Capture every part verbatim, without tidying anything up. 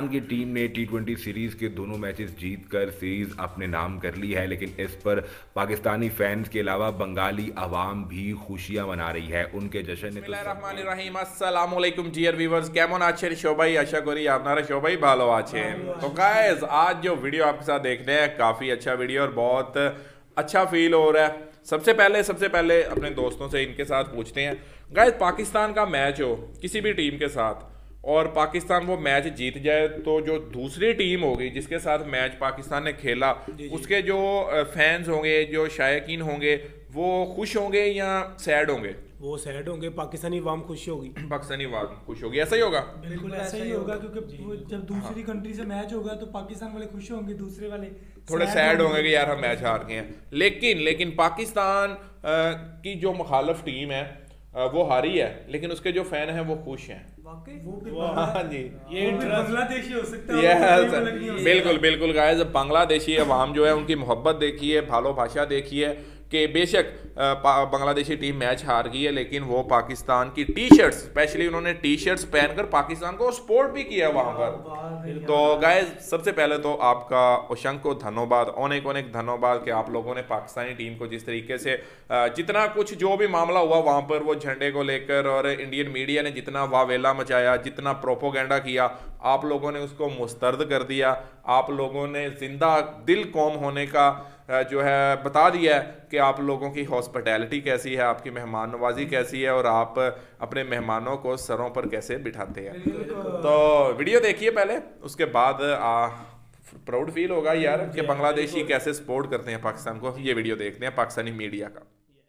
की टीम ने T twenty series के दोनों मैचेस जीतकर सीरीज अपने नाम कर ली है, लेकिन इस पर पाकिस्तानी फैंस के अलावा बंगाली अवाम भी खुशियां मना रही है। उनके जश्न ने बिस्मिल्लाहिर्रहमानिर्रहीम अस्सलाम वालेकुम डियर व्यूअर्स, কেমন আছেন সবাই? আশা করি আপনারা সবাই ভালো আছেন। तो गाइस आज जो वीडियो आपके साथ देखने हैं काफ़ी अच्छा वीडियो और बहुत अच्छा फील हो रहा है। सबसे पहले सबसे पहले अपने दोस्तों से इनके साथ पूछते हैं गाइस, पाकिस्तान का मैच हो किसी भी टीम के साथ और पाकिस्तान वो मैच जीत जाए तो जो दूसरी टीम होगी जिसके साथ मैच पाकिस्तान ने खेला उसके जो फैंस होंगे, जो शायकीन होंगे, वो खुश होंगे या सैड होंगे? वो सैड होंगे। पाकिस्तानी वाम खुश होगी। पाकिस्तानी वाम खुश होगी। ऐसा ही होगा, बिल्कुल ऐसा ही होगा क्योंकि जब दूसरी कंट्री से मैच होगा तो पाकिस्तान वाले खुश होंगे, दूसरे वाले थोड़े सैड होंगे कि यार हम मैच हार गए हैं। लेकिन लेकिन पाकिस्तान की जो मुखालफ टीम है वो हारी है, लेकिन उसके जो फैन हैं वो खुश हैं। हाँ जी, ये बांग्लादेशी हो सकता है। बिल्कुल बिल्कुल गाइस, बांग्लादेशी अवाम जो है उनकी मोहब्बत देखिए, भालो भाषा देखिए कि बेशक बांग्लादेशी टीम मैच हार गई है लेकिन वो पाकिस्तान की टी शर्ट्स, स्पेशली उन्होंने टी शर्ट्स पहनकर पाकिस्तान को सपोर्ट भी किया वहाँ पर। तो गाइस सबसे पहले तो आपका ओशंको धन्यवाद, अनेक अनेक धन्यवाद कि आप लोगों ने पाकिस्तानी टीम को जिस तरीके से जितना कुछ जो भी मामला हुआ वहाँ पर वो झंडे को लेकर और इंडियन मीडिया ने जितना वावेला मचाया, जितना प्रोपोगेंडा किया, आप लोगों ने उसको मुस्तरद कर दिया। आप लोगों ने जिंदा दिल कौम होने का जो है बता दिया है कि आप लोगों की हॉस्पिटैलिटी कैसी है, आपकी मेहमान नवाजी कैसी है और आप अपने मेहमानों को सरों पर कैसे बिठाते हैं। तो वीडियो देखिए पहले, उसके बाद प्राउड फील होगा यार कि बांग्लादेशी कैसे सपोर्ट करते हैं पाकिस्तान को। ये वीडियो देखते हैं पाकिस्तानी मीडिया का।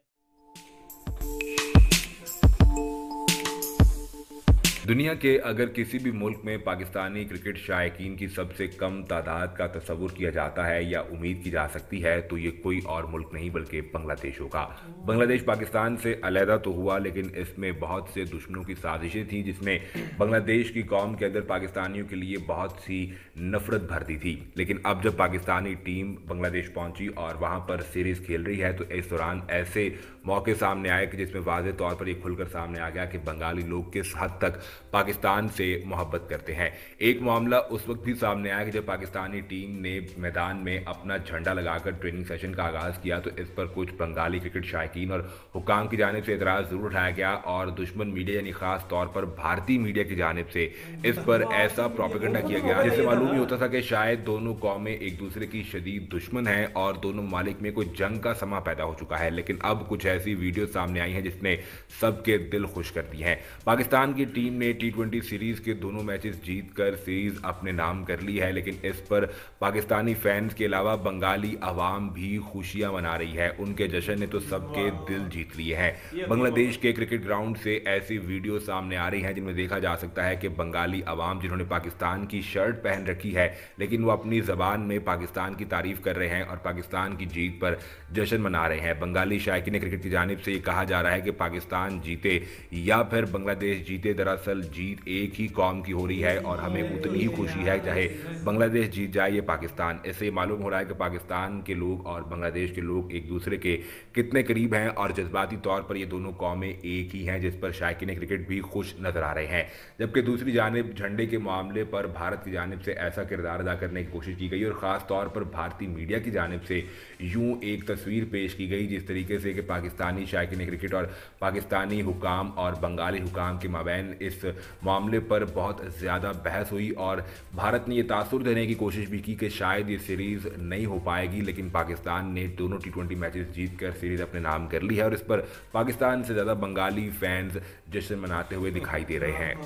दुनिया के अगर किसी भी मुल्क में पाकिस्तानी क्रिकेट शायकीन की सबसे कम तादाद का तस्वुर किया जाता है या उम्मीद की जा सकती है तो ये कोई और मुल्क नहीं बल्कि बांग्लादेश होगा। बांग्लादेश पाकिस्तान से अलहदा तो हुआ लेकिन इसमें बहुत से दुश्मनों की साजिशें थीं जिसने बांग्लादेश की कौम के अंदर पाकिस्तानियों के लिए बहुत सी नफरत भर दी थी। लेकिन अब जब पाकिस्तानी टीम बांग्लादेश पहुंची और वहां पर सीरीज खेल रही है तो इस दौरान ऐसे मौके सामने आए कि जिसमें वाज़ेह तौर पर यह खुलकर सामने आ गया कि बंगाली लोग किस हद तक पाकिस्तान से मोहब्बत करते हैं। एक मामला उस वक्त भी सामने आया कि जब पाकिस्तानी टीम ने मैदान में अपना झंडा लगाकर ट्रेनिंग सेशन का आगाज़ किया तो इस पर कुछ बंगाली क्रिकेट शायकीन और हुकाम की जानिब से एतराज़ ज़रूर उठाया गया और दुश्मन मीडिया यानी ख़ास तौर पर भारतीय मीडिया की जानिब से इस पर ऐसा प्रोपेगेंडा किया गया जिससे मालूम ही होता था कि शायद दोनों कौमें एक दूसरे की शदीद दुश्मन हैं और दोनों ममालिक में कोई जंग का समा पैदा हो चुका है। लेकिन अब कुछ ऐसी वीडियो सामने आई हैं जिसने सबके दिल खुश कर दिए हैं। पाकिस्तान की टीम ने टी ट्वेंटी सीरीज के दोनों मैचेस जीतकर सीरीज अपने नाम कर ली है, लेकिन इस पर पाकिस्तानी फैंस के अलावा बंगाली अवाम भी खुशियां मना रही है। उनके जश्न ने तो सबके दिल जीत लिए हैं। बांग्लादेश के क्रिकेट ग्राउंड से ऐसी वीडियो सामने आ रही हैं जिनमें देखा जा सकता है कि बंगाली अवाम जिन्होंने पाकिस्तान की शर्ट पहन रखी है लेकिन वो अपनी जबान में पाकिस्तान की तारीफ कर रहे हैं और पाकिस्तान की जीत पर जश्न मना रहे हैं। बंगाली शायकीन क्रिकेट की जानिब से ये कहा जा रहा है कि पाकिस्तान जीते या फिर बांग्लादेश जीते, दरअसल जीत एक ही कौम की हो रही है और हमें उतनी ही खुशी है चाहे बांग्लादेश जीत जाए या पाकिस्तान। इससे मालूम हो रहा है कि पाकिस्तान के लोग और बांग्लादेश के लोग एक दूसरे के कितने करीब हैं और जज्बाती तौर पर ये दोनों कौमें एक ही हैं, जिस पर शायकीन क्रिकेट भी खुश नजर आ रहे हैं। जबकि दूसरी जानिब झंडे के मामले पर भारत की जानिब से ऐसा किरदार अदा करने की कोशिश की गई और ख़ास तौर पर भारतीय मीडिया की जानिब से यूं एक तस्वीर पेश की गई जिस तरीके से कि पाकिस्तानी शायकीन क्रिकेट और पाकिस्तानी हुकाम और बंगाली हुकाम के माबैन इस मामले पर बहुत ज़्यादा बहस हुई और भारत ने यह तासुर देने की कोशिश भी की कि शायद ये सीरीज़ नहीं हो पाएगी, लेकिन पाकिस्तान ने दोनों टी ट्वेंटी मैचेस जीतकर सीरीज़ अपने नाम कर ली है और इस पर पाकिस्तान से ज़्यादा बंगाली फैंस जश्न मनाते हुए दिखाई दे रहे हैं।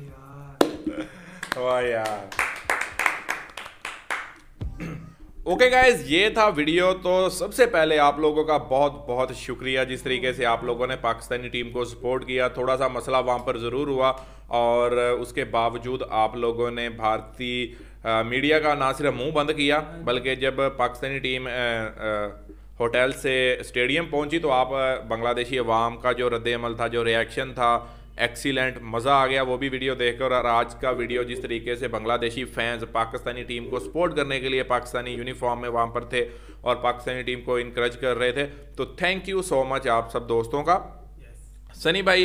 वाह यार। ओके गाइज, ये था वीडियो। तो सबसे पहले आप लोगों का बहुत बहुत शुक्रिया जिस तरीके से आप लोगों ने पाकिस्तानी टीम को सपोर्ट किया। थोड़ा सा मसला वहाँ पर ज़रूर हुआ और उसके बावजूद आप लोगों ने भारतीय मीडिया का ना सिर्फ मुंह बंद किया बल्कि जब पाकिस्तानी टीम होटल से स्टेडियम पहुंची तो आप बांग्लादेशी अवाम का जो रद्द-ए-अमल था, जो रिएक्शन था, एक्सीलेंट, मज़ा आ गया वो भी वीडियो देखकर। और आज का वीडियो जिस तरीके से बांग्लादेशी फैंस पाकिस्तानी टीम को सपोर्ट करने के लिए पाकिस्तानी यूनिफॉर्म में वहाँ पर थे और पाकिस्तानी टीम को इनकरेज कर रहे थे, तो थैंक यू सो मच आप सब दोस्तों का। सनी भाई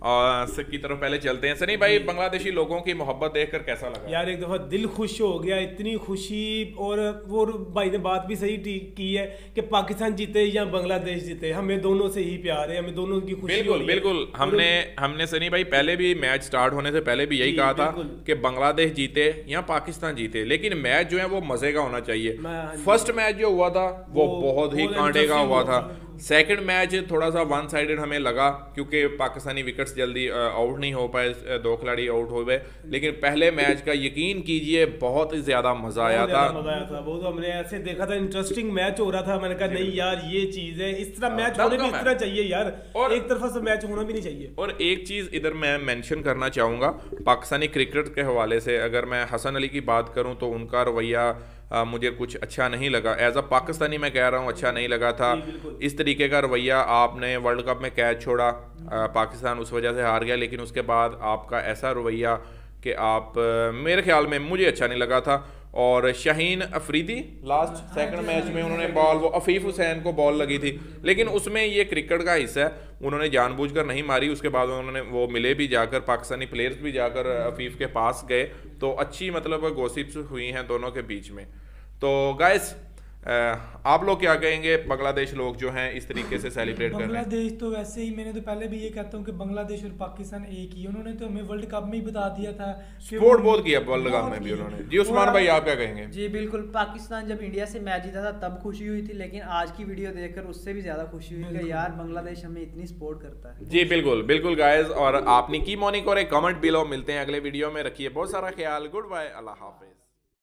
और की तरफ पहले चलते हैं। सनी भाई, बांग्लादेशी लोगों की मोहब्बत देखकर कैसा लगा? यार एक दफ़ा दिल खुश हो गया, इतनी खुशी। और वो भाई ने बात भी सही की है कि पाकिस्तान जीते या बांग्लादेश जीते, हमें दोनों से ही प्यार है, हमें दोनों की खुशी। बिल्कुल बिल्कुल, हमने हमने सनी भाई पहले भी मैच स्टार्ट होने से पहले भी यही कहा था कि बांग्लादेश जीते या पाकिस्तान जीते, लेकिन मैच जो है वो मजे का होना चाहिए। फर्स्ट मैच जो हुआ था वो बहुत ही कांटे का हुआ था। सेकंड मैच थोड़ा सा वन साइडेड हमें लगा क्योंकि पाकिस्तानी विकेट्स जल्दी आउट नहीं हो पाए, दो खिलाड़ी आउट हो गए। लेकिन पहले मैच का यकीन कीजिए बहुत ही ज्यादा मजा आया था। मजा आया था वो तो हमने ऐसे देखा था, इंटरेस्टिंग मैच हो रहा था। मैंने कहा नहीं यार ये चीज है, इस तरह मैच होने भी इस तरह चाहिए यार, और एक तरफा से मैच होना भी नहीं चाहिए। और एक चीज इधर मैं मेंशन करना चाहूंगा पाकिस्तानी क्रिकेट के हवाले से, अगर मैं हसन अली की बात करूं तो उनका रवैया आ, मुझे कुछ अच्छा नहीं लगा। एज अ पाकिस्तानी मैं कह रहा हूँ अच्छा नहीं लगा था। इस तरीके का रवैया, आपने वर्ल्ड कप में कैच छोड़ा, आ, पाकिस्तान उस वजह से हार गया, लेकिन उसके बाद आपका ऐसा रवैया कि आप आ, मेरे ख्याल में मुझे अच्छा नहीं लगा था। और Shaheen Afridi last second match में उन्होंने बॉल, वो अफीफ हुसैन को बॉल लगी थी, लेकिन उसमें ये क्रिकेट का हिस्सा है, उन्होंने जानबूझकर नहीं मारी। उसके बाद उन्होंने वो मिले भी जाकर, पाकिस्तानी प्लेयर्स भी जाकर अफीफ के पास गए, तो अच्छी मतलब गॉसिप्स हुई हैं दोनों के बीच में। तो गाइस आप लोग क्या कहेंगे, बांग्लादेश लोग जो हैं इस तरीके से सेलिब्रेट कर रहे हैं? बांग्लादेश तो वैसे ही, मैंने तो पहले भी ये कहता हूँ कि बांग्लादेश और पाकिस्तान एक ही, उन्होंने तो हमें वर्ल्ड कप में ही बता दिया था, सपोर्ट बहुत किया वर्ल्ड कप में भी उन्होंने। जी उस्मान भाई आप क्या कहेंगे? जी बिल्कुल, पाकिस्तान जब इंडिया से मैच जीता था तब खुशी हुई थी, लेकिन आज की वीडियो देखकर उससे भी ज्यादा खुशी हुई कि यार बांग्लादेश हमें इतनी सपोर्ट करता है। जी बिल्कुल बिल्कुल गाइस, और आपने की मॉर्निंग और एक कमेंट बिलो। मिलते हैं अगले वीडियो में, रखिए बहुत सारा ख्याल, गुड बाय, अल्लाह हाफिज।